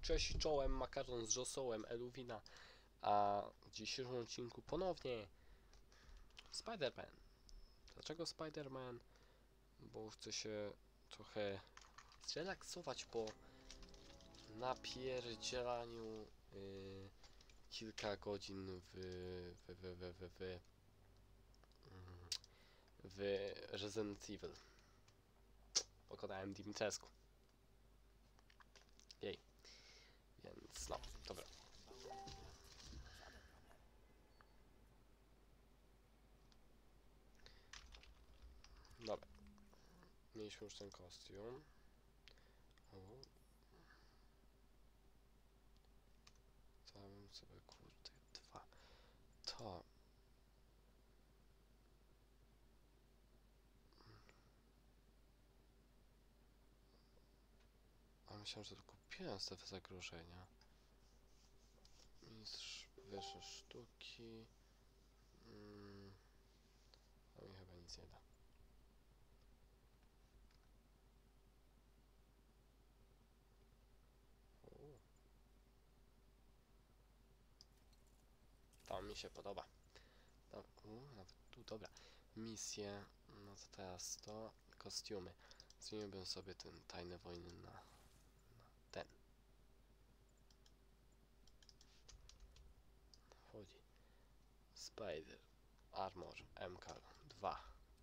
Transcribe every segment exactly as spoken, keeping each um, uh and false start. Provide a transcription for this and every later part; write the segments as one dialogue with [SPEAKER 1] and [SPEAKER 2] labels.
[SPEAKER 1] Cześć i czołem, makaron z rosołem, Eluwina. A w dzisiejszym odcinku ponownie Spider-Man. Dlaczego Spider-Man? Bo chcę się trochę zrelaksować po napierdzielaniu yy, kilka godzin w w, w, w, w, w, w Resident Evil. Pokonałem Dimitrescu. Jej. Więc no, dobra. Dobra. Mieliśmy już ten kostium. O. To bym sobie kurde dwa. To. A myślałem, że to kupiłem z te zagrożenia. Mistrz wyższe sztuki. Mm. To mi chyba nic nie da. U. To mi się podoba. Do, u, nawet tu, dobra. Misje. No to teraz to. Kostiumy. Zmieniłbym sobie ten tajne wojny na, na ten. Chodzi. Spider. Armor. M K dwa.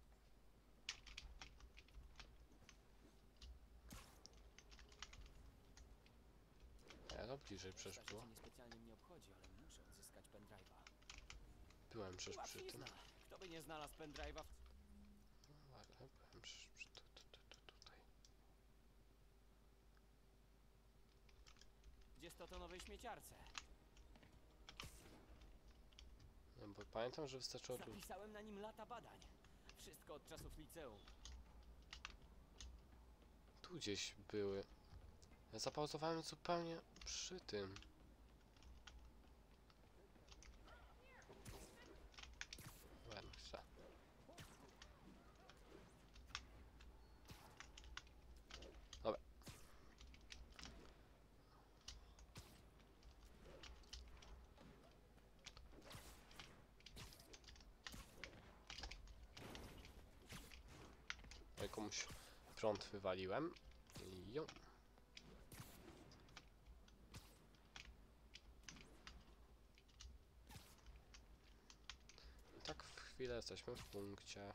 [SPEAKER 1] Ja to bliżej przecież było.
[SPEAKER 2] Niespecjalnie mnie obchodzi, ale muszę odzyskać pendrive'a.
[SPEAKER 1] Byłem przecież przy tym.
[SPEAKER 2] Kto by nie znalazł pendrive'a?
[SPEAKER 1] No, ale byłem przecież przy tu, tu, tu, tu, tutaj.
[SPEAKER 2] Gdzie sto tonowej śmieciarce?
[SPEAKER 1] No bo pamiętam, że wystarczyło tu.
[SPEAKER 2] Zapisałem na nim lata badań. Wszystko od czasów liceum.
[SPEAKER 1] Tu gdzieś były. Ja zapauzowałem zupełnie przy tym. Ładnie, chcę. Dobra. Ja komuś prąd wywaliłem. I ją. I tak w chwilę jesteśmy w punkcie.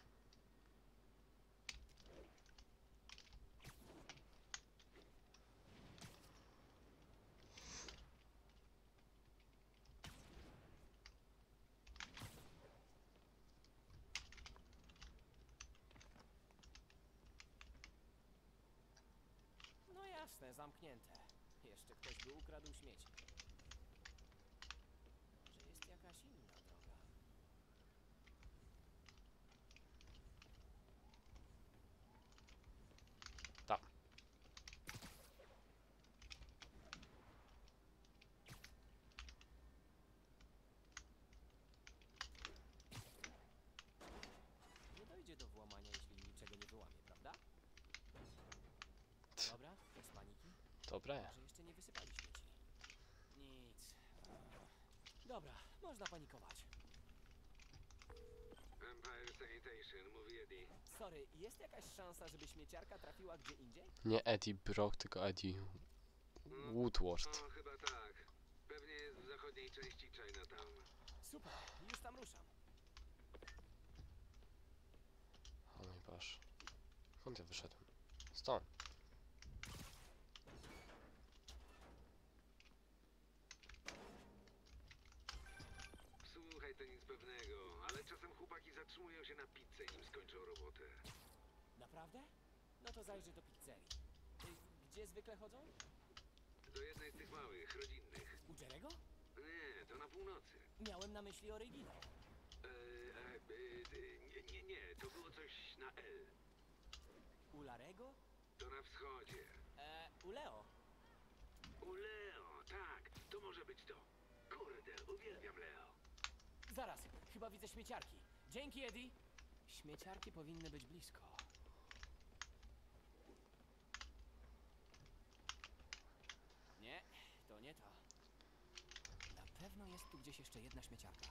[SPEAKER 2] No jasne, zamknięte. Jeszcze ktoś by ukradł śmieci. Może jest jakaś inna droga.
[SPEAKER 1] Tam.
[SPEAKER 2] Nie dojdzie do włamania, jeśli niczego nie wyłamie, prawda? Dobra, bez paniki.
[SPEAKER 1] Dobre.
[SPEAKER 2] Może jeszcze nie wysypali śmieci. Nic. Dobra, można panikować.
[SPEAKER 3] Empire Sanitation, mówi Eddie.
[SPEAKER 2] Sorry, jest jakaś szansa, żeby śmieciarka trafiła gdzie indziej?
[SPEAKER 1] Nie Eddie Brock, tylko Eddie Woodward.
[SPEAKER 3] No, chyba tak. Pewnie jest w zachodniej części Chinatown.
[SPEAKER 2] Super, już tam ruszam.
[SPEAKER 1] O mój Boże. Skąd ja wyszedłem? Stąd.
[SPEAKER 3] Słuchaj, to nic pewnego, ale czasem chłopaki zatrzymują się na pizzę, nim skończą robotę.
[SPEAKER 2] Naprawdę? No to zajrzę do pizzerii. Y, Gdzie zwykle chodzą?
[SPEAKER 3] Do jednej z tych małych, rodzinnych.
[SPEAKER 2] U Jerego?
[SPEAKER 3] Nie, to na północy.
[SPEAKER 2] Miałem na myśli oryginał.
[SPEAKER 3] E, e, e, nie, nie, nie, to było coś na L.
[SPEAKER 2] U Larego?
[SPEAKER 3] To na wschodzie.
[SPEAKER 2] E, u Leo.
[SPEAKER 3] U Leo, tak, to może być to. Kurde, uwielbiam Leo.
[SPEAKER 2] Zaraz, chyba widzę śmieciarki. Dzięki, Eddie. Śmieciarki powinny być blisko. Nie, nie ta. Na pewno jest tu gdzieś jeszcze jedna śmieciarka.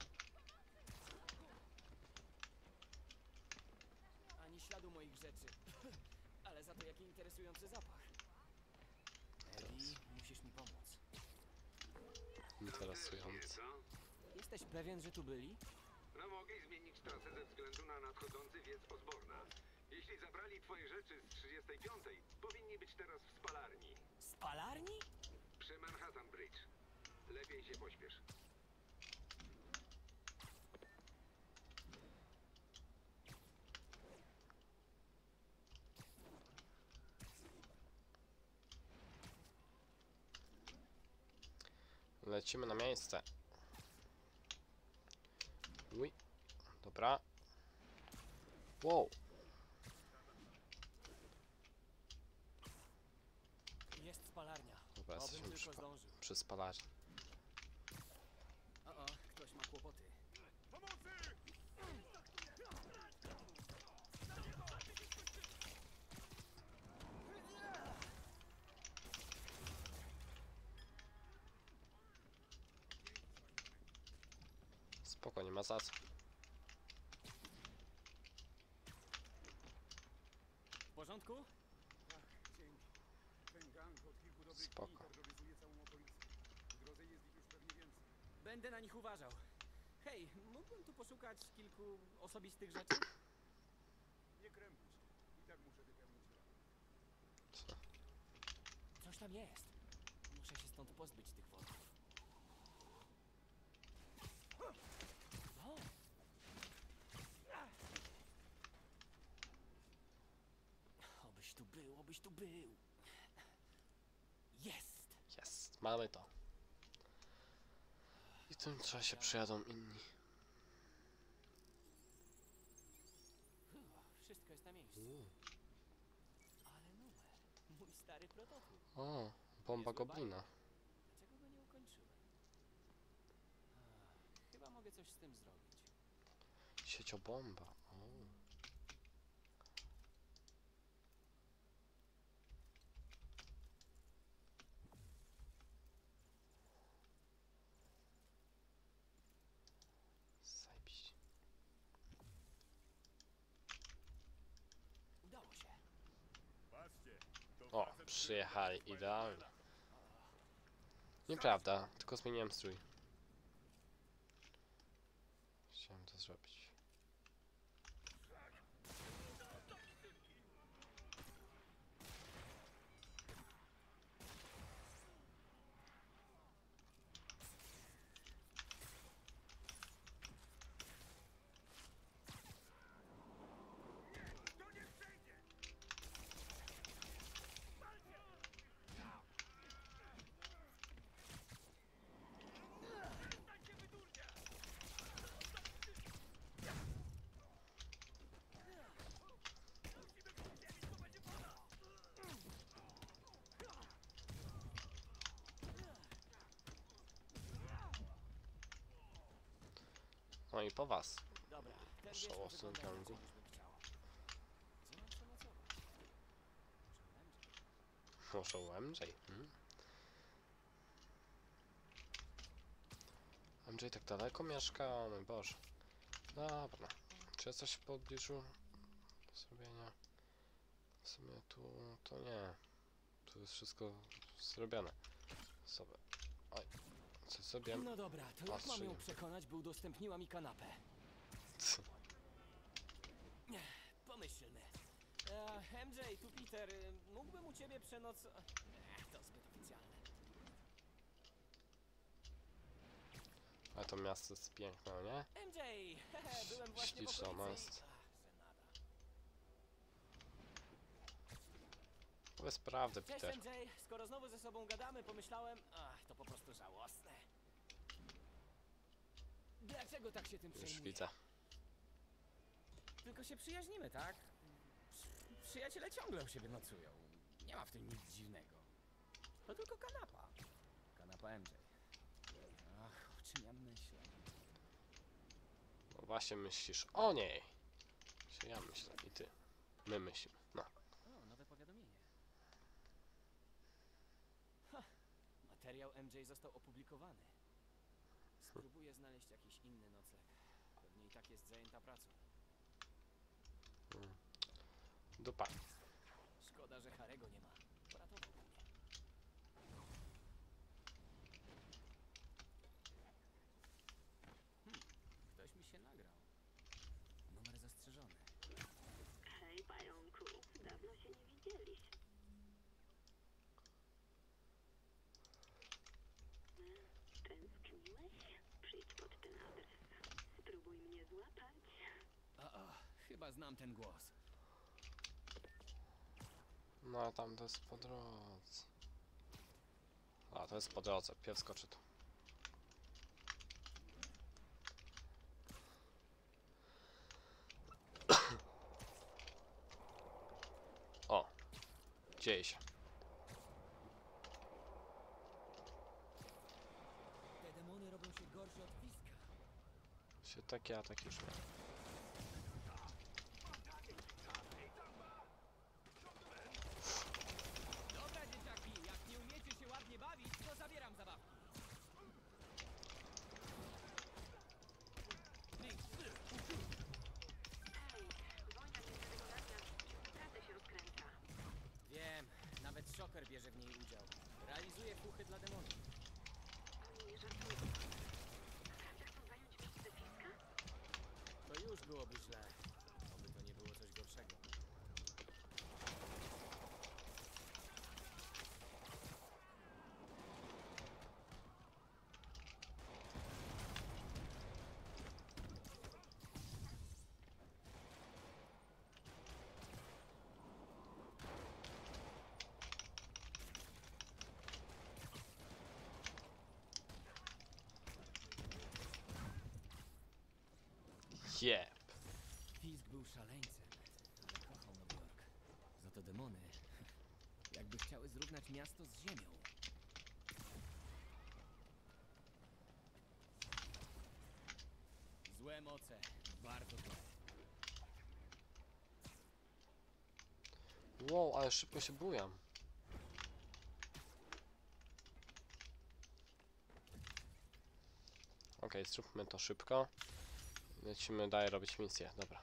[SPEAKER 2] Ani śladu moich rzeczy. Ale za to jaki interesujący zapach. Eddie, musisz mi pomóc.
[SPEAKER 1] Interesujące.
[SPEAKER 3] Co?
[SPEAKER 2] Jesteś pewien, że tu byli?
[SPEAKER 3] No mogli zmienić trasę ze względu na nadchodzący wiec Osborna. Jeśli zabrali twoje rzeczy z trzydziestej piątej, powinni być teraz w spalarni.
[SPEAKER 2] Spalarni?
[SPEAKER 3] Przy Manhattan Bridge. Lepiej się pośpiesz.
[SPEAKER 1] Lecimy na miejsce. Uj. Dobra. Wow.
[SPEAKER 2] Jest spalarnia.
[SPEAKER 1] Dobra,
[SPEAKER 2] Obym
[SPEAKER 1] jesteśmy
[SPEAKER 2] tylko
[SPEAKER 1] przy,
[SPEAKER 2] zdążył.
[SPEAKER 1] przy spalarni.
[SPEAKER 2] O, o, ktoś ma kłopoty.
[SPEAKER 1] Spoko, nie ma za co.
[SPEAKER 2] W porządku?
[SPEAKER 4] Dzięki. Ten gang od kilku dobrych
[SPEAKER 1] Spoko.
[SPEAKER 4] dni terroryzuje całą okolicę. W drodze jest ich już pewnie więcej.
[SPEAKER 2] Będę na nich uważał. Hej, mógłbym tu poszukać kilku osobistych rzeczy?
[SPEAKER 4] Nie krępuj się. I tak muszę wypełnić raport.
[SPEAKER 1] Co?
[SPEAKER 2] Coś tam jest. Muszę się stąd pozbyć tych worków. O! Obyś tu był, obyś tu był. Jest!
[SPEAKER 1] Jest, mamy to. I tym czasie przyjadą inni.
[SPEAKER 2] Uff, wszystko jest na miejscu.
[SPEAKER 1] U.
[SPEAKER 2] Ale numer. Mój stary prototyp.
[SPEAKER 1] O, bomba
[SPEAKER 2] Niezły
[SPEAKER 1] goblina.
[SPEAKER 2] bajek. Dlaczego go nie ukończyłem? Ach, chyba mogę coś z tym zrobić.
[SPEAKER 1] Sieciobomba. O. Zajebiście.
[SPEAKER 2] Udało się.
[SPEAKER 4] Patrzcie.
[SPEAKER 1] O, przyjechali idealnie. Nieprawda, tylko zmieniłem strój. Chciałem to zrobić. No i po was.
[SPEAKER 2] Dobra, ten wieczór
[SPEAKER 1] Żałosny
[SPEAKER 2] wygląda
[SPEAKER 1] gangu.
[SPEAKER 2] inaczej, niż bym chciał. Gdzie mam przenocować? Może u M J?
[SPEAKER 1] Może u M J? Hmm? M J tak daleko mieszka? O mój Boże. Dobra. Czy jest coś w pobliżu do zrobienia? W sumie tu to nie. Tu jest wszystko zrobione. Sobie. Oj. Co sobie?
[SPEAKER 2] No dobra, to jak mam
[SPEAKER 1] Patrzyłem.
[SPEAKER 2] ją przekonać, by udostępniła mi kanapę? Pomyślmy. E, M J, tu Peter, y, mógłbym u ciebie przenocować... To zbyt oficjalne.
[SPEAKER 1] Ale to miasto jest piękne, nie?
[SPEAKER 2] M J, hehe, byłem właśnie w
[SPEAKER 1] Śliczne ono
[SPEAKER 2] okolicy
[SPEAKER 1] jest.
[SPEAKER 2] i... Ach, żenada.
[SPEAKER 1] Powiedz prawdę,
[SPEAKER 2] Cześć
[SPEAKER 1] Peter.
[SPEAKER 2] M J, skoro znowu ze sobą gadamy, pomyślałem... Ach, to po prostu żałosne. Dlaczego tak się tym
[SPEAKER 1] Już
[SPEAKER 2] przejmujesz?
[SPEAKER 1] widzę.
[SPEAKER 2] Tylko się przyjaźnimy, tak? Przy- Przyjaciele ciągle u siebie nocują. Nie ma w tym nic dziwnego. To tylko kanapa. Kanapa M J. Ach, o czym ja myślę?
[SPEAKER 1] No właśnie myślisz o niej. Się ja myślę i ty. My myślimy. No.
[SPEAKER 2] O, nowe powiadomienie. Ha, materia materiał M J został opublikowany. Spróbuję znaleźć jakiś inny nocleg. Pewnie i tak jest zajęta pracą.
[SPEAKER 1] Hmm. Dupa.
[SPEAKER 2] Szkoda, że Harego nie ma. Poratowałby mnie. Hmm, ktoś mi się nagrał. Numer zastrzeżony.
[SPEAKER 5] Hej, pająku, dawno się nie widzieliśmy. Tęskniłeś? Przyjdź pod ten adres. Spróbuj mnie złapać.
[SPEAKER 2] A, a, chyba znam ten głos.
[SPEAKER 1] No tam to jest po drodze. A, to jest po drodze. Pierw skoczy tu. O! Dzieje się.
[SPEAKER 2] Te demony robią się gorsze od piska.
[SPEAKER 1] Się takie ataki już miałem.
[SPEAKER 2] Dobra, dzieciaki, jak nie umiecie się ładnie bawić, to zabieram zabawki.
[SPEAKER 5] Hej, wojna między wykonania naprawdę się rozkręca.
[SPEAKER 2] Wiem, nawet Shocker bierze w niej udział. Realizuje fuchy dla demonów.
[SPEAKER 5] Oni nie żartują. Naprawdę chcą zająć miejsce Fiska?
[SPEAKER 2] To już byłoby źle. Oby to nie było coś gorszego.
[SPEAKER 1] Jeb.
[SPEAKER 2] Fisk był szaleńcem, ale kochał Nowy Jork. Za to demony jakby chciały zrównać miasto z ziemią. Złe moce, bardzo złe.
[SPEAKER 1] Wow, ale szybko się bujam. Okej, okay, zróbmy to szybko. Lecimy dalej robić misję, dobra.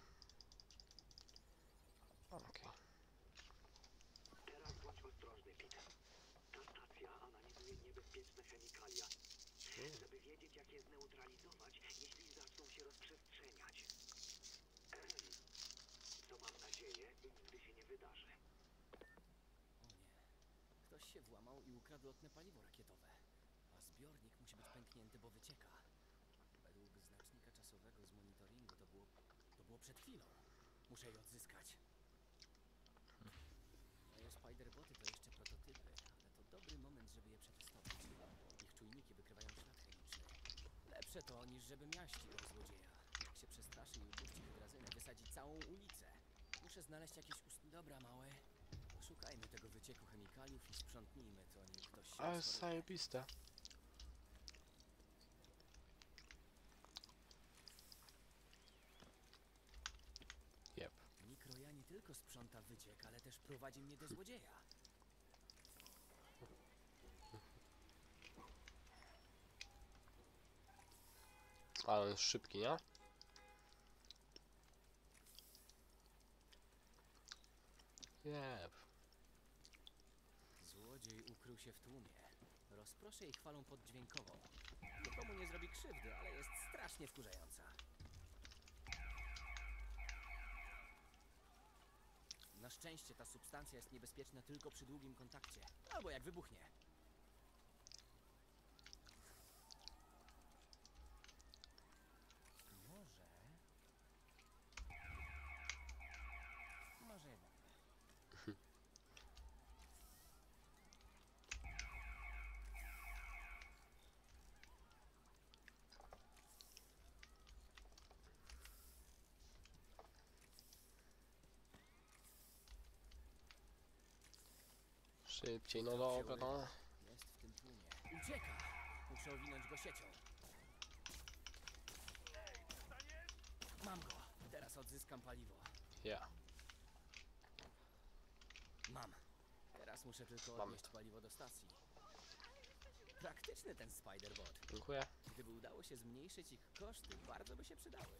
[SPEAKER 1] Okej. Okay.
[SPEAKER 3] Teraz bądź ostrożny, Peter. Ta stacja analizuje niebezpieczne chemikalia. Żeby wiedzieć, jak je zneutralizować, jeśli zaczną się rozprzestrzeniać. Co mam nadzieję, nigdy się nie wydarzy.
[SPEAKER 2] O nie. Ktoś się włamał i ukradł lotne paliwo rakietowe. A zbiornik musi być pęknięty, bo wycieka. Według znacznika czasowego z monitoringu to było... to było przed chwilą. Muszę je odzyskać. Moje Spider-Boty to jeszcze prototypy, ale to dobry moment, żeby je przetestować. Ich czujniki wykrywają ślad chemiczny. Lepsze to, niż żeby miaść tego złodzieja. Jak się przestraszy i upuści hydrazynę, wysadzi całą ulicę. Muszę znaleźć jakieś ust... Dobra, małe. Szukajmy tego wycieku chemikaliów i sprzątnijmy to, nim ktoś się
[SPEAKER 1] Ale
[SPEAKER 2] rozchoruje.
[SPEAKER 1] zajebiste. Jep.
[SPEAKER 2] Mikroja nie tylko sprząta wyciek, ale też prowadzi mnie do złodzieja.
[SPEAKER 1] Ale on jest szybki, nie? Jep.
[SPEAKER 2] Złodziej ukrył się w tłumie. Rozproszę ich falą poddźwiękową. Nikomu nie zrobi krzywdy, ale jest strasznie wkurzająca. Na szczęście ta substancja jest niebezpieczna tylko przy długim kontakcie. Albo jak wybuchnie. Może... Może jednak.
[SPEAKER 1] Szybciej, no dobra, no.
[SPEAKER 2] Jest w tym tłumie. Ucieka! Muszę owinąć go siecią. Mam go. Teraz odzyskam paliwo.
[SPEAKER 1] Ja.
[SPEAKER 2] Mam. Teraz muszę tylko
[SPEAKER 1] Mamy
[SPEAKER 2] odnieść paliwo do stacji. Prawie praktyczny ten Spider-Bot.
[SPEAKER 1] Dziękuję.
[SPEAKER 2] Gdyby udało się zmniejszyć ich koszty, bardzo by się przydały.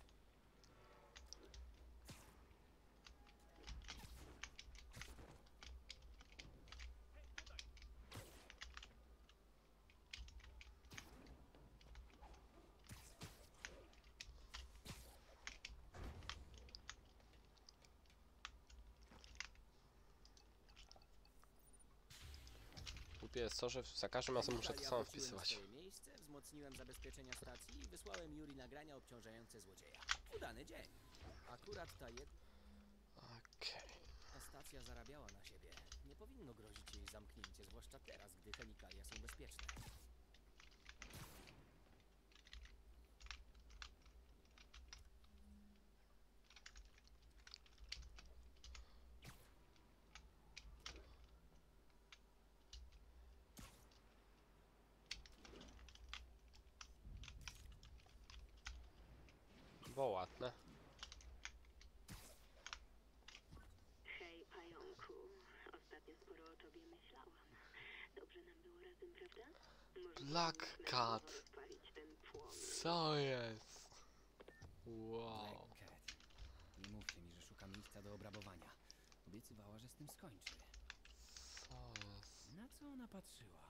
[SPEAKER 1] Głupie jest to, że za każdym razem muszę to
[SPEAKER 2] Chemikalia
[SPEAKER 1] samo
[SPEAKER 2] wróciły na
[SPEAKER 1] wpisywać.
[SPEAKER 2] swoje miejsce, wzmocniłem zabezpieczenia stacji i wysłałem Yuri nagrania obciążające złodzieja. Udany dzień. Akurat ta jedna
[SPEAKER 1] Okej.
[SPEAKER 2] stacja zarabiała na siebie. Nie powinno grozić jej zamknięcie, zwłaszcza teraz, gdy chemikalia są bezpieczne.
[SPEAKER 1] Było ładne.
[SPEAKER 5] Hej, pająku. Ostatnio sporo o tobie myślałam. Dobrze nam było razem, prawda? Może
[SPEAKER 1] Black
[SPEAKER 5] powinniśmy
[SPEAKER 1] Cat.
[SPEAKER 5] znowu rozpalić ten płomień.
[SPEAKER 1] Co jest? Wow.
[SPEAKER 2] Black Cat. Nie mówcie mi, że szuka miejsca do obrabowania. Obiecywała, że z tym skończy.
[SPEAKER 1] Co jest?
[SPEAKER 2] Na co ona patrzyła?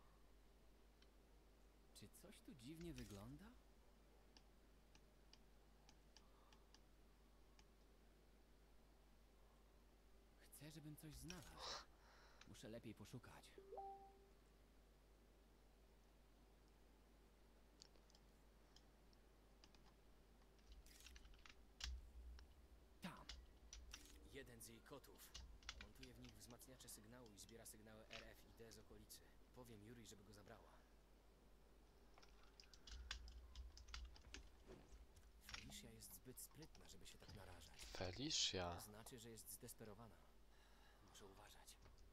[SPEAKER 2] Czy coś tu dziwnie wygląda? Chcę, żebym coś znalazł. Muszę lepiej poszukać. Tam. Jeden z jej kotów. Montuje w nich wzmacniacze sygnału i zbiera sygnały R F I D z okolicy. Powiem Yuri, żeby go zabrała. Felicia jest zbyt sprytna, żeby się tak narażać.
[SPEAKER 1] Felicia.
[SPEAKER 2] To znaczy, że jest zdesperowana. Muszę uważać.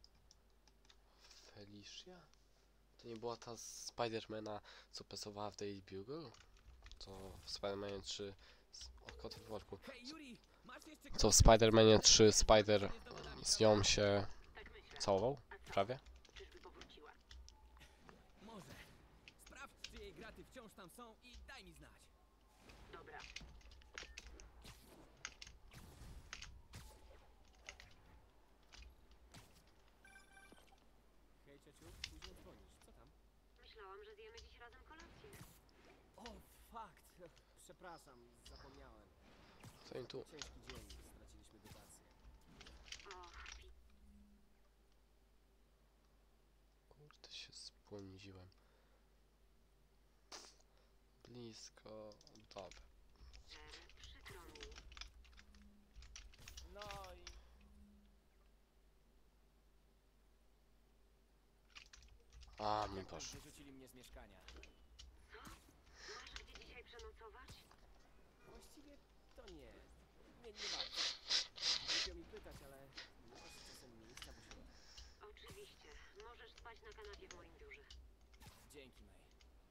[SPEAKER 1] Felicia? To nie była ta z Spidermana, co pesowała w Daily Bugle? To w Spidermanie trzy... O, kot w worku.
[SPEAKER 2] Hej, Yuri! Masz jeszcze
[SPEAKER 1] Co w Spidermanie trzy Spider z nią się
[SPEAKER 5] Tak myślę.
[SPEAKER 1] całował?
[SPEAKER 5] A co?
[SPEAKER 1] Prawie?
[SPEAKER 5] Czyżby powróciła?
[SPEAKER 2] Może. Sprawdź, czy jej graty wciąż tam są i daj mi znać.
[SPEAKER 5] Dobra.
[SPEAKER 2] Hej, ciociu, później dzwonisz. Co tam?
[SPEAKER 5] Myślałam, że zjemy dziś razem kolację.
[SPEAKER 2] O, fakt. Przepraszam, zapomniałem.
[SPEAKER 1] Co im tu...
[SPEAKER 2] Ciężki dzień, straciliśmy dotację.
[SPEAKER 5] Och, pi-
[SPEAKER 1] Kurde, się spłądziłem. Blisko... Dobra.
[SPEAKER 5] przykro mi.
[SPEAKER 2] No i...
[SPEAKER 1] A, mój
[SPEAKER 2] Jak tam
[SPEAKER 1] Boże.
[SPEAKER 2] wyrzucili mnie z mieszkania?
[SPEAKER 5] Co? Masz gdzie dzisiaj przenocować?
[SPEAKER 2] Właściwie to nie. Nie, nie warto. Głupio mi pytać, ale nie masz czasem miejsca po środku.
[SPEAKER 5] Oczywiście. Możesz spać na kanapie w moim biurze.
[SPEAKER 2] Dzięki, May.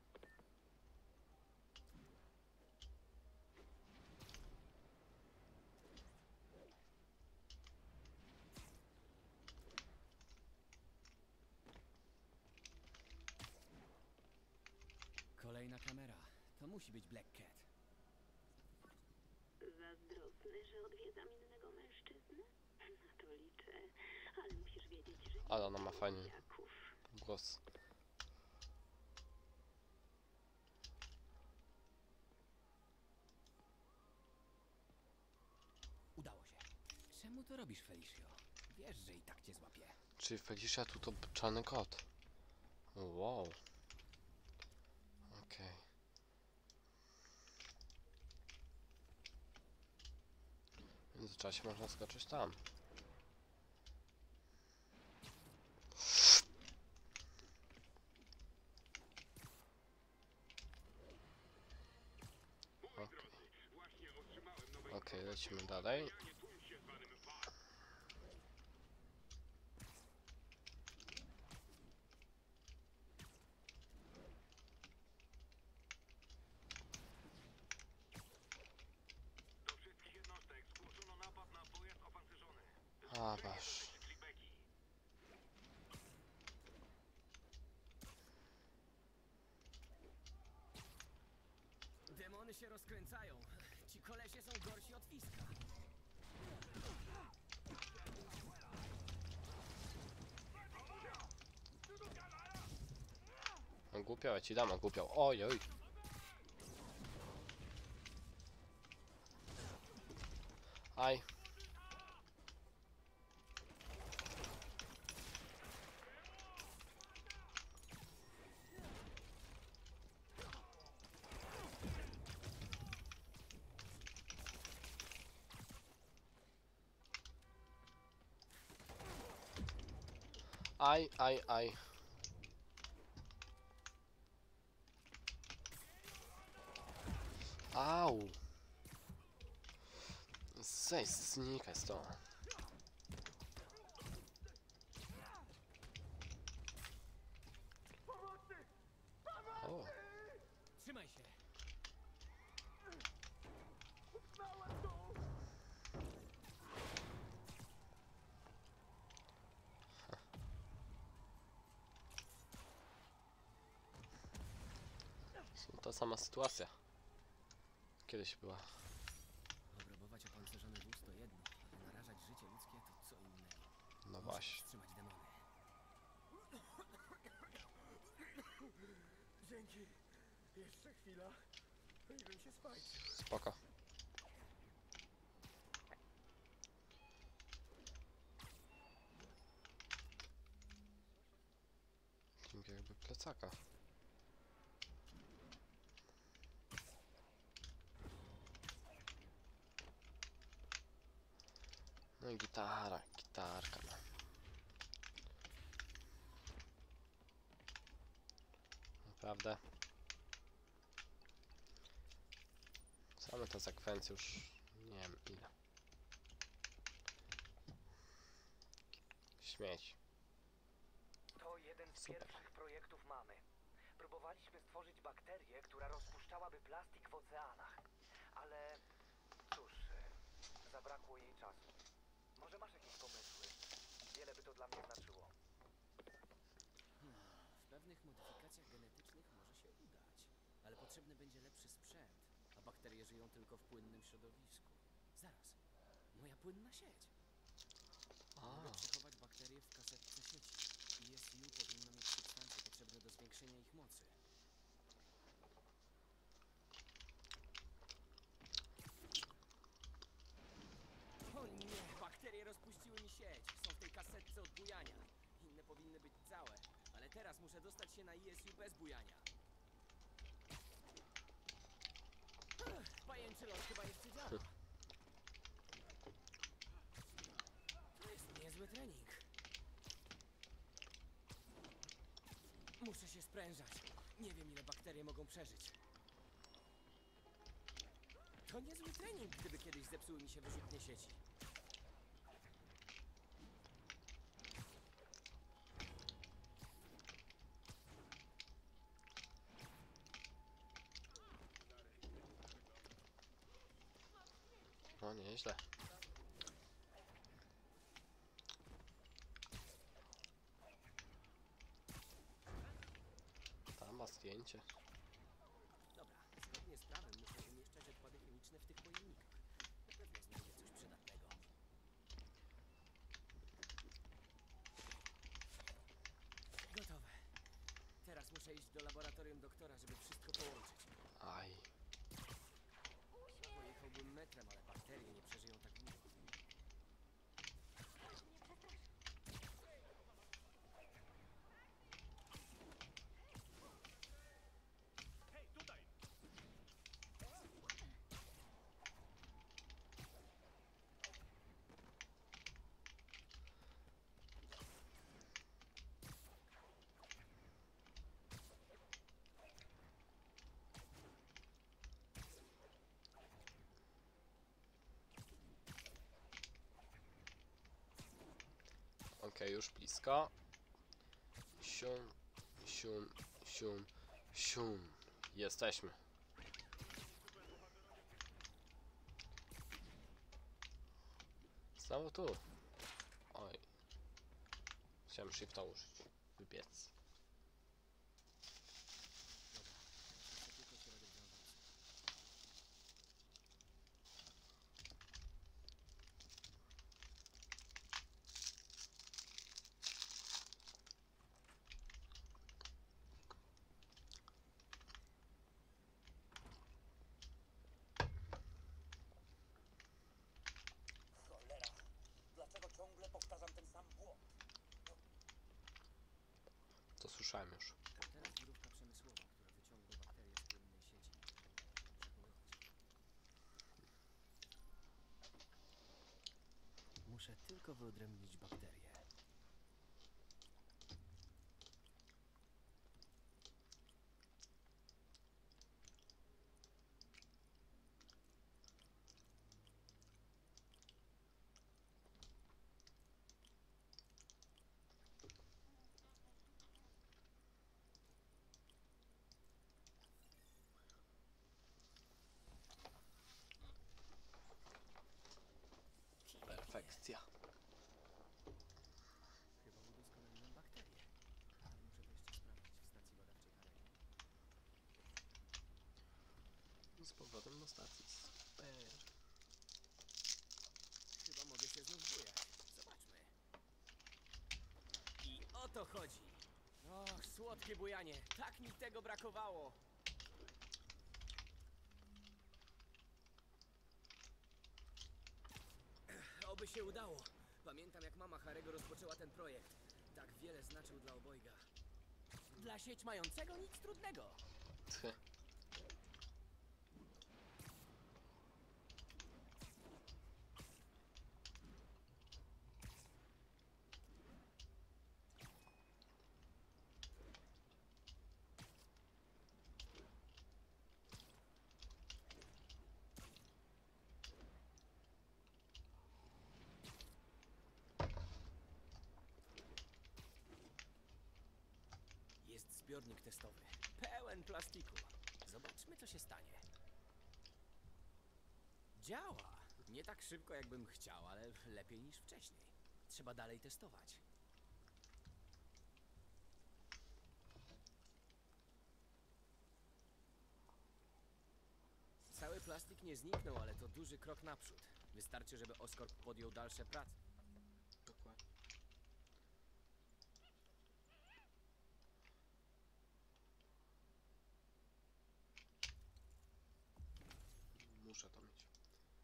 [SPEAKER 2] Kolejna kamera. To musi być Black Cat.
[SPEAKER 5] Zazdrosny, że odwiedzam innego mężczyznę? Na to liczę. Ale musisz wiedzieć, że nie
[SPEAKER 1] Ale ona ma
[SPEAKER 5] lubię
[SPEAKER 1] fajny
[SPEAKER 5] maniaków.
[SPEAKER 1] głos.
[SPEAKER 2] Udało się. Czemu to robisz, Felicio? Wiesz, że i tak cię złapię.
[SPEAKER 1] Czyli Felicia tu to czarny kot. Wow. Okej. W międzyczasie można skoczyć tam. Okej, okay, lecimy dalej.
[SPEAKER 3] Do wszystkich jednostek zgłoszono napad na pojazd opancerzony.
[SPEAKER 1] A, wasz.
[SPEAKER 2] Demony się rozkręcają. Ci kolesie są gorsi od Fiska.
[SPEAKER 1] Głupiał, ja ci dam, a głupiał. Ojoj. Aj. Aj, aj, aj. Au. Zejdź, znikaj stąd. O.
[SPEAKER 2] Trzymaj się.
[SPEAKER 1] Ta sama sytuacja. Kiedyś była.
[SPEAKER 2] Obrabować opancerzony wóz to jedno, ale narażać życie ludzkie to co innego.
[SPEAKER 1] No
[SPEAKER 2] Muszę
[SPEAKER 1] właśnie.
[SPEAKER 2] wstrzymać demony.
[SPEAKER 4] Dzięki. Jeszcze chwila. I bym się spajczył.
[SPEAKER 1] Spoko. King jakby plecaka. No i gitara, gitarka. No. Naprawdę. Same te sekwencje już nie wiem ile. Śmieć.
[SPEAKER 3] To jeden z
[SPEAKER 1] Super.
[SPEAKER 3] pierwszych projektów mamy. Próbowaliśmy stworzyć bakterię, która rozpuszczałaby plastik w oceanach. Ale cóż, e, zabrakło jej czasu. Może masz jakieś pomysły? Wiele by to dla mnie znaczyło.
[SPEAKER 2] W pewnych modyfikacjach genetycznych może się udać, ale potrzebny będzie lepszy sprzęt, a bakterie żyją tylko w płynnym środowisku. Zaraz, moja płynna sieć. Mogę przechować bakterie w kasetce sieci. E S U powinno mieć substancje potrzebne do zwiększenia ich mocy. O nie, bakterie rozpuściły mi sieć. Są w tej kasetce od bujania. Inne powinny być całe, ale teraz muszę dostać się na E S U bez bujania. Ech, pajęczy lot chyba jeszcze działa. To jest niezły trening. Muszę się sprężać. Nie wiem, ile bakterie mogą przeżyć. To niezły trening, gdyby kiedyś zepsuły mi się wyrzutnie sieci.
[SPEAKER 1] No nieźle. Tam ma zdjęcie.
[SPEAKER 2] Dobra, zgodnie z prawem muszę umieszczać odpady chemiczne w tych pojemnikach. Na pewno znajdę coś przydatnego. Gotowe. Teraz muszę iść do laboratorium doktora, żeby wszystko połączyć.
[SPEAKER 1] Aj.
[SPEAKER 2] Pojechałbym metrem, ale bakterie nie przeżyją tak długo.
[SPEAKER 4] Hej, tutaj!
[SPEAKER 1] Okej, już blisko. Sium, sium, sium, sium. Jesteśmy. Znowu tu. Oj. Chciałem shifta użyć. Wybiec.
[SPEAKER 2] Dobra, jeszcze tylko środek wiążący.
[SPEAKER 1] słyszałem już.
[SPEAKER 2] Teraz wirówka przemysłowa, która wyciągnie bakterie z płynnej sieci. Muszę tylko wyodrębnić bakterie.
[SPEAKER 1] Perfekcja.
[SPEAKER 2] Chyba udoskonaliłem bakterie. Ale muszę to jeszcze sprawdzić w stacji badawczej Harego.
[SPEAKER 1] I z powrotem do stacji. Super.
[SPEAKER 2] Chyba mogę się znów bujać. Zobaczmy. I o to chodzi. O, słodkie bujanie. Tak mi tego brakowało. Ech, Oby się udało. Pamiętam, jak mama Harego rozpoczęła ten projekt. Tak wiele znaczył dla obojga. Dla sieć mającego nic trudnego.
[SPEAKER 1] Tch.
[SPEAKER 2] Jest zbiornik testowy. Pełen plastiku. Zobaczmy, co się stanie. Działa. Nie tak szybko, jakbym chciał, ale lepiej niż wcześniej. Trzeba dalej testować. Cały plastik nie zniknął, ale to duży krok naprzód. Wystarczy, żeby Oscorp podjął dalsze prace.
[SPEAKER 1] Dokładnie. Muszę to mieć.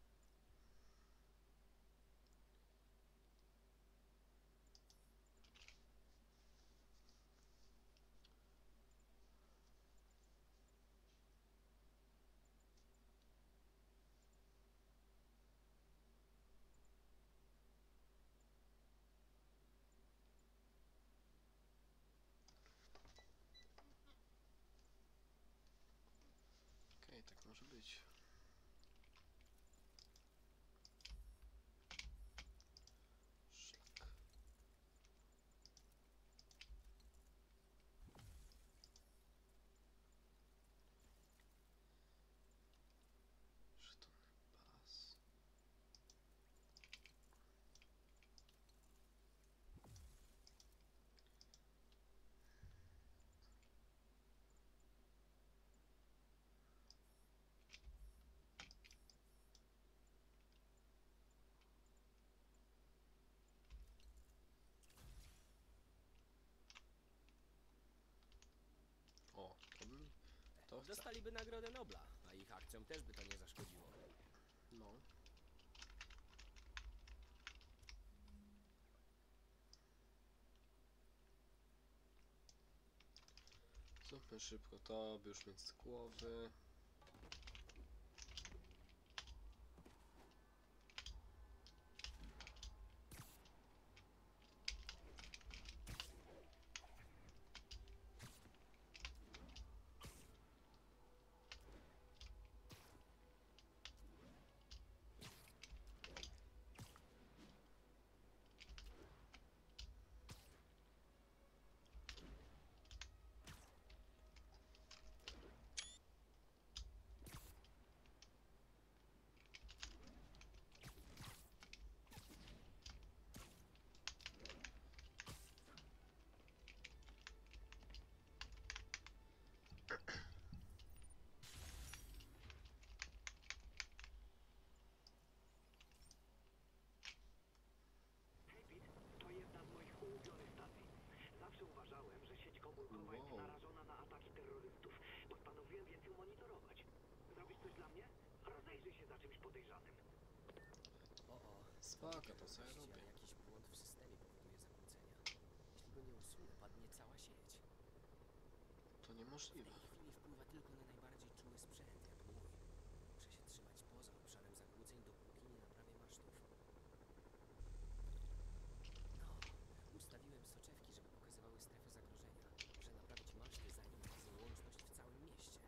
[SPEAKER 1] Okej, tak może być. Szlak. Żetony pas. O, to bym... To chcę.
[SPEAKER 2] Dostaliby Nagrodę Nobla, a ich akcjom też by to nie zaszkodziło.
[SPEAKER 1] No. Zróbmy szybko to, by już mieć z głowy.
[SPEAKER 3] Hej Pete, to jedna z moich ulubionych stacji. Zawsze uważałem, że sieć komórkowa jest
[SPEAKER 1] Wow.
[SPEAKER 3] narażona na ataki terrorystów. Postanowiłem więc ją monitorować. Zrobisz coś dla mnie? Rozejrzyj się za czymś podejrzanym.
[SPEAKER 2] O, o.
[SPEAKER 1] Spoko, to co ja
[SPEAKER 2] Ale
[SPEAKER 1] robię.
[SPEAKER 2] jakiś błąd w systemie powoduje zakłócenia. Jeśli go nie usunę, padnie cała sieć.
[SPEAKER 1] Możliwe.
[SPEAKER 2] W tej chwili wpływa tylko na najbardziej czuły sprzęt, jak mój. Muszę się trzymać poza obszarem zakłóceń, dopóki nie naprawię masztów. No, ustawiłem soczewki, żeby pokazywały strefy zagrożenia. Muszę naprawić maszty, zanim wezmę łączność w całym mieście.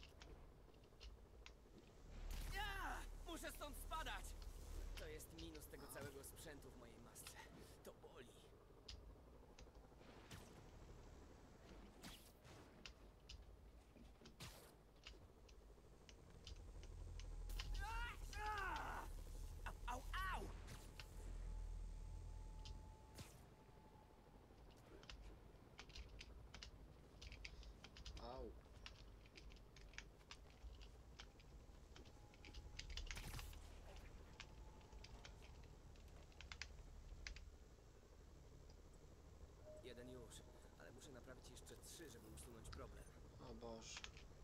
[SPEAKER 2] Ja! Muszę stąd spadać! To jest minus tego całego sprzętu w mojej masce. To boli. Au, au, au!
[SPEAKER 1] Au.
[SPEAKER 2] Jeden już, ale muszę naprawić jeszcze trzy, żeby usunąć problem.
[SPEAKER 1] O Boże.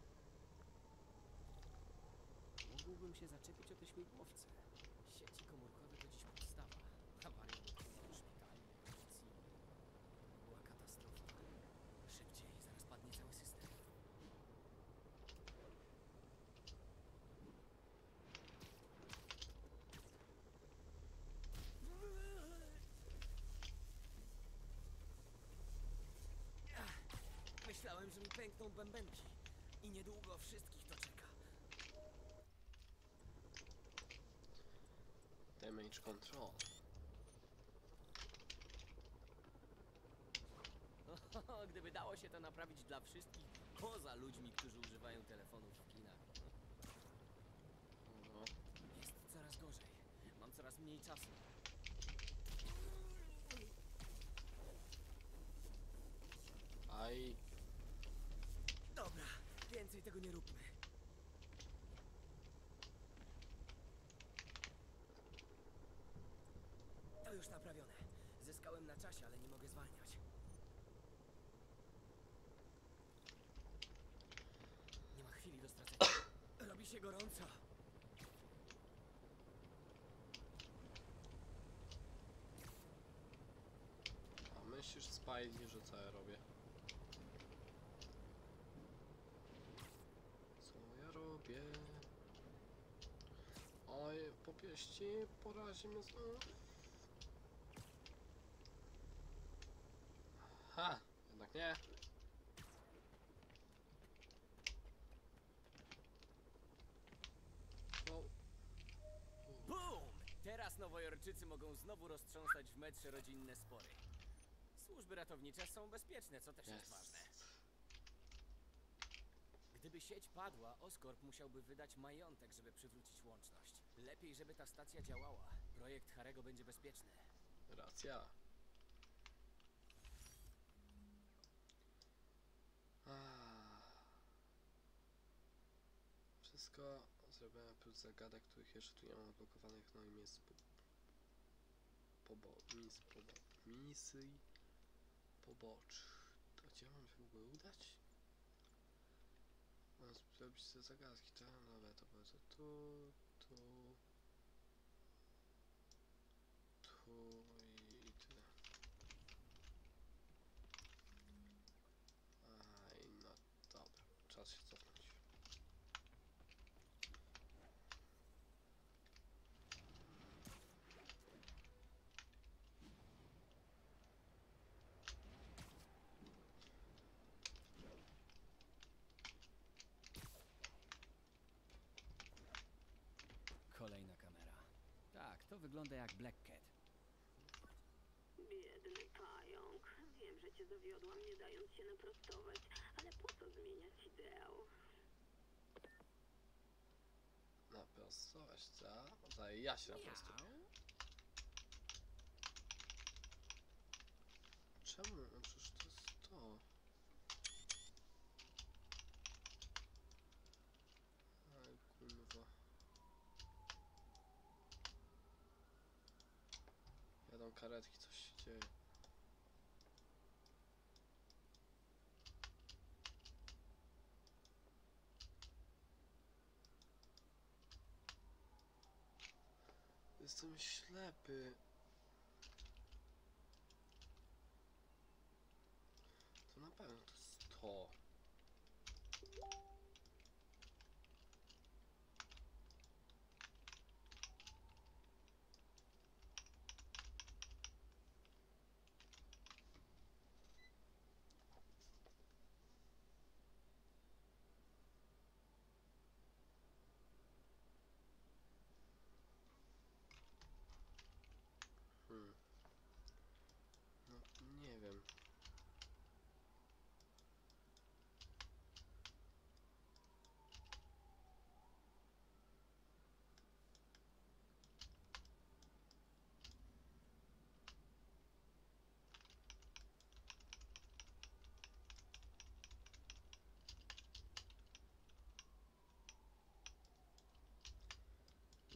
[SPEAKER 2] Mógłbym się zaczepić o te śmigłowce. Sieci komórkowe to dziś podstawa. Awaria dotknęła szpitali, policji. Była katastrofa. Szybciej, zaraz padnie cały system. Myślałem, że mi pękną bębenki. I niedługo wszystkich to czeka.
[SPEAKER 1] Damage control.
[SPEAKER 2] O, gdyby dało się to naprawić dla wszystkich, poza ludźmi, którzy używają telefonów w kinach.
[SPEAKER 1] No.
[SPEAKER 2] Jest coraz gorzej. Mam coraz mniej czasu.
[SPEAKER 1] Aj.
[SPEAKER 2] Dobra, więcej tego nie róbmy. To już naprawione. Zyskałem na czasie, ale nie mogę zwalniać. Nie ma chwili do stracenia. Robi się gorąco.
[SPEAKER 1] A myślisz, Spidey, że co ja robię? Co ja robię? Oj, popieści, porazi mnie znów. Ha! Jednak nie. O.
[SPEAKER 2] Bum! Teraz nowojorczycy mogą znowu roztrząsać w metrze rodzinne spory. Służby ratownicze są bezpieczne, co też jest ważne. Gdyby sieć padła, Oscorp musiałby wydać majątek, żeby przywrócić łączność. Lepiej, żeby ta stacja działała. Projekt Harego będzie bezpieczny.
[SPEAKER 1] Racja. Ah. Wszystko zrobione plus zagadek, których jeszcze tu nie mam odblokowanych, no i miejsc po... pobo... mis... pobo... misji pobocz. To gdzie mam się w ogóle udać? Mam zrobić te zagadki, tak? Dobra, to będzie tu, tu, tu i tyle. Aj, no dobra, czas się cofnąć.
[SPEAKER 2] Kolejna kamera. Tak, to wygląda jak Black Cat.
[SPEAKER 5] Biedny pająk. Wiem, że cię zawiodłam, nie dając się naprostować, ale po co zmieniać ideał?
[SPEAKER 1] Naprostować, co? Zaję ja się naprostuję. Czemu? No przecież to jest to. Aj, kurwa. Jadą karetki, coś się dzieje. Jestem ślepy. To na pewno to jest to.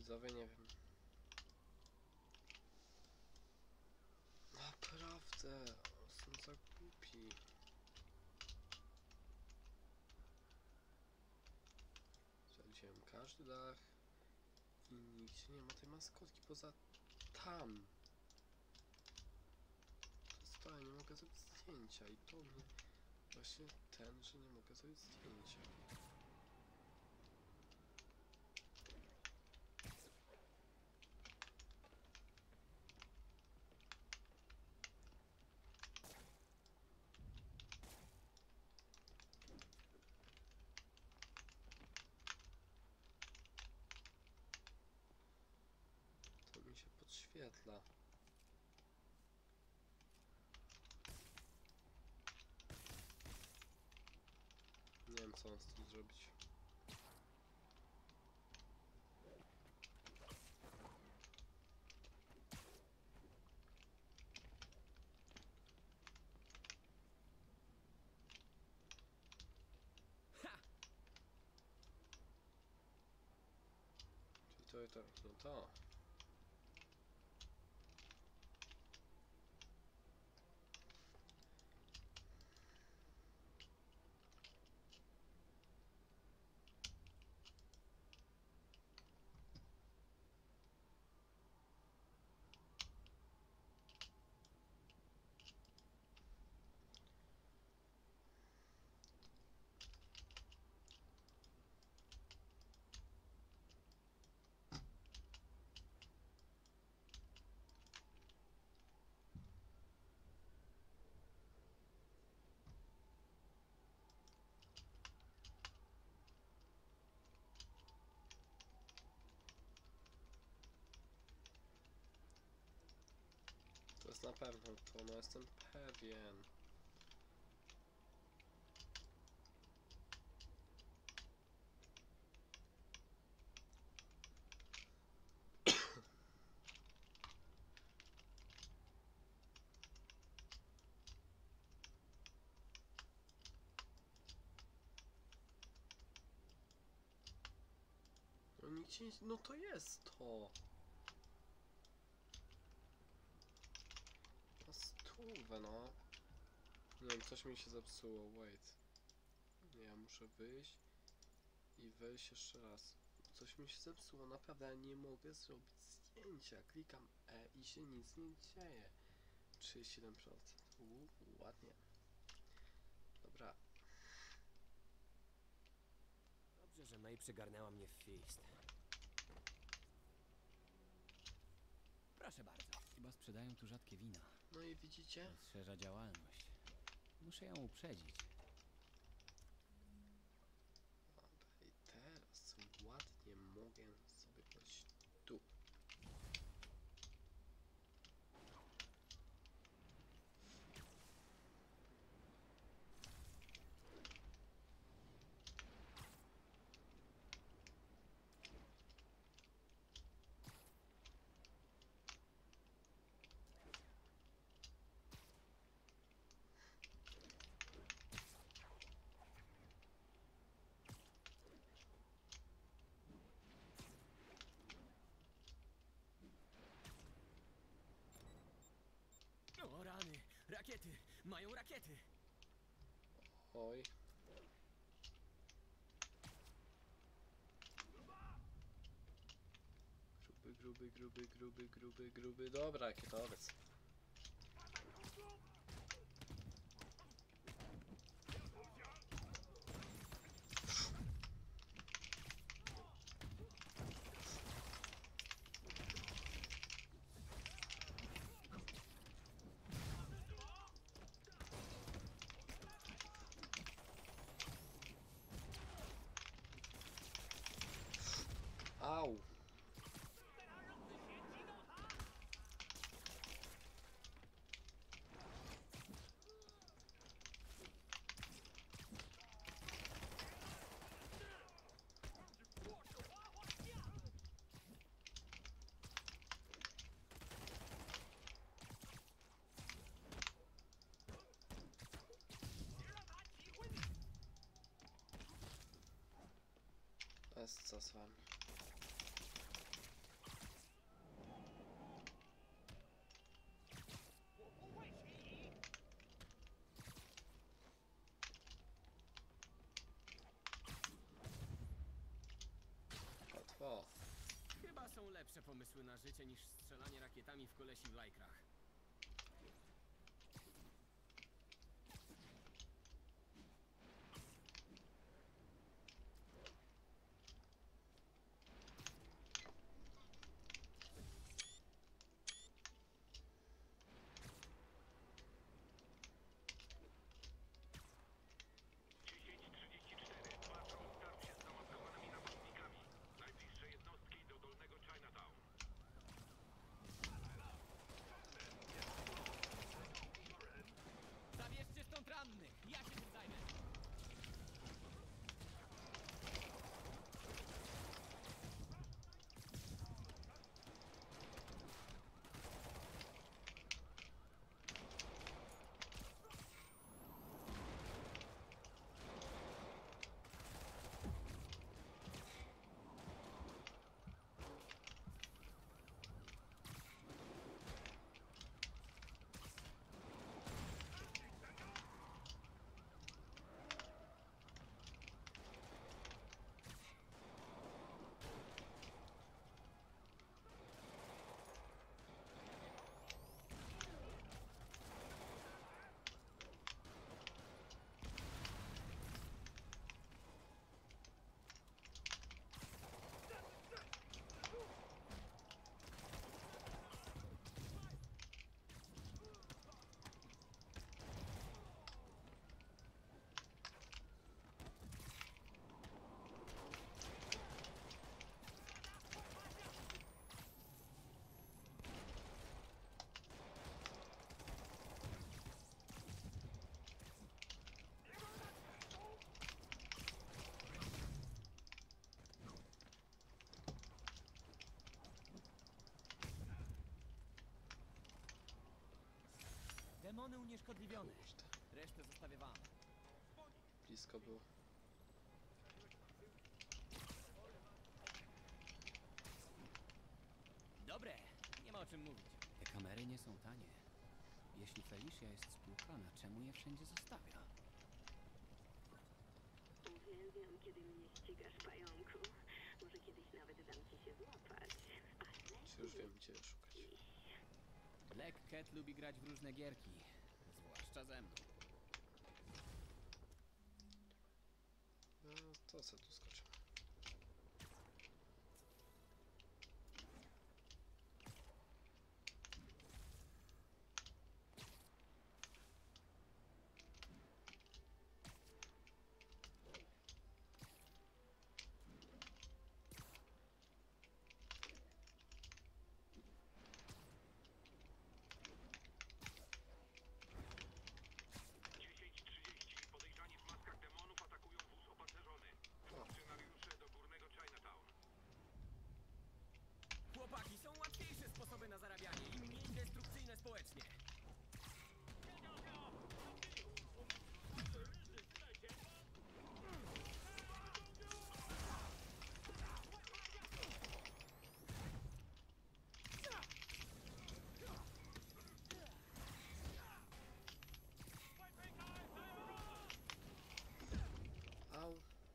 [SPEAKER 1] widzowie, nie wiem. Naprawdę, są za głupi. Wziąłem każdy dach i nigdzie nie ma tej maskotki poza tam. Zostaje, nie mogę zrobić zdjęcia i to mnie właśnie ten, że nie mogę zrobić zdjęcia. To mi się podświetla. Nie wiem, co mam z tym zrobić. Czy to, to, nie to. To jest na pewno to, no jestem pewien. No nigdzie nie... No to jest to! Na stówę, no. Nie wiem, coś mi się zepsuło, wait. Nie, ja muszę wyjść i wejść jeszcze raz. Coś mi się zepsuło, naprawdę, ja nie mogę zrobić zdjęcia. Klikam E i się nic nie dzieje. trzydzieści siedem procent. Uuu, ładnie. Dobra.
[SPEAKER 2] Dobrze, że May przygarnęła mnie w fist. Proszę bardzo. Chyba sprzedają tu rzadkie wina.
[SPEAKER 1] No i widzicie?
[SPEAKER 2] Rozszerza działalność. Muszę ją uprzedzić.
[SPEAKER 1] Dobra, i teraz ładnie mogę sobie chodzić tu.
[SPEAKER 2] O rany! Rakiety! Mają rakiety!
[SPEAKER 1] Oj. Gruby, gruby, gruby, gruby, gruby, gruby. Dobra, rakietowiec. Au! Jest co z wami.
[SPEAKER 2] Są lepsze pomysły na życie niż strzelanie rakietami w kolesi w lajkrach. Zabierzcie stąd rannych! Ja się tym zajmę! Demony unieszkodliwione. Resztę zostawię wam.
[SPEAKER 1] Blisko było.
[SPEAKER 2] Dobre, nie ma o czym mówić. Te kamery nie są tanie. Jeśli Felicia jest spłukana, czemu je wszędzie zostawia?
[SPEAKER 5] Uwielbiam, kiedy mnie ścigasz, pająku. Może kiedyś nawet dam ci się złapać. Ale
[SPEAKER 1] Już wiem, gdzie szukać.
[SPEAKER 2] Black Cat lubi grać w różne gierki. Zwłaszcza ze mną.
[SPEAKER 1] No to co tu skoczymy?
[SPEAKER 2] Chłopaki, są łatwiejsze sposoby na zarabianie i mniej destrukcyjne społecznie.
[SPEAKER 1] Au.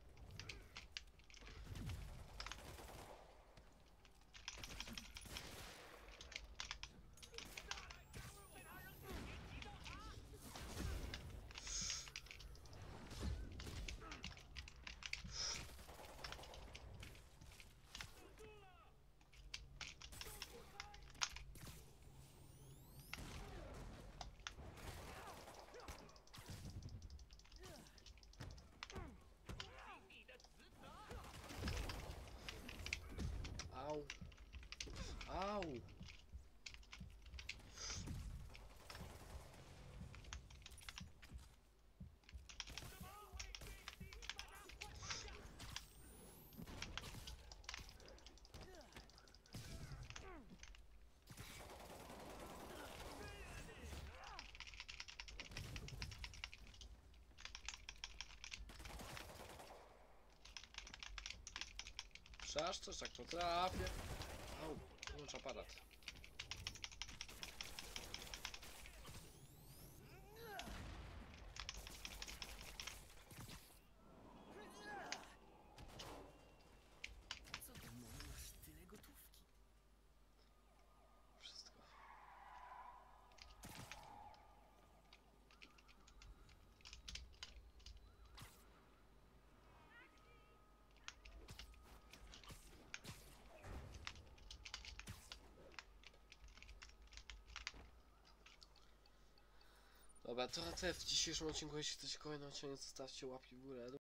[SPEAKER 1] Au. Au. Przeszczesz jak potrafię. Au, włącz aparat.
[SPEAKER 2] Co do mnie masz tyle gotówki?
[SPEAKER 1] Dobra, to na tyle w dzisiejszym odcinku. Jeśli chcecie kolejny odcinek, zostawcie łapki w górę.